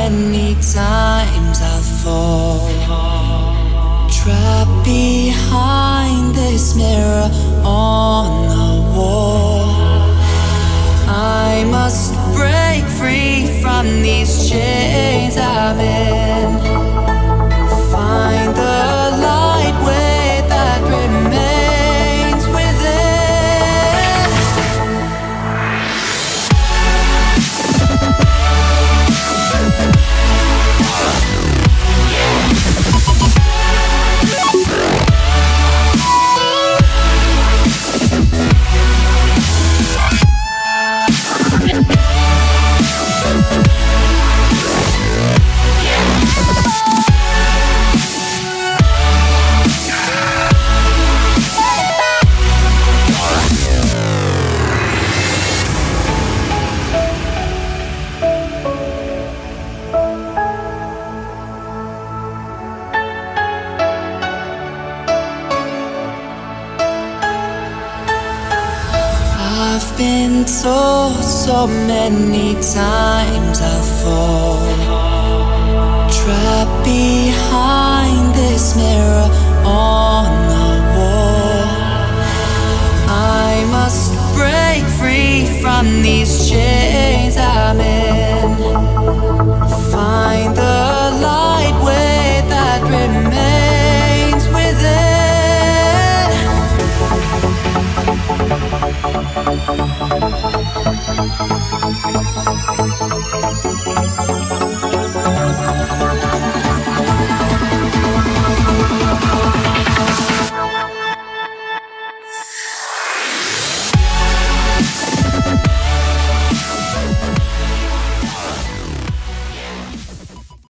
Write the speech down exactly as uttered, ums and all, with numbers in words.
many times I'll fall, trapped behind this mirror on the wall. I must break free from these chains I'm in, find the light way that remains within. I've been told so many times I'll fall, trapped behind this mirror on the wall. I must break free from these chains I'm in.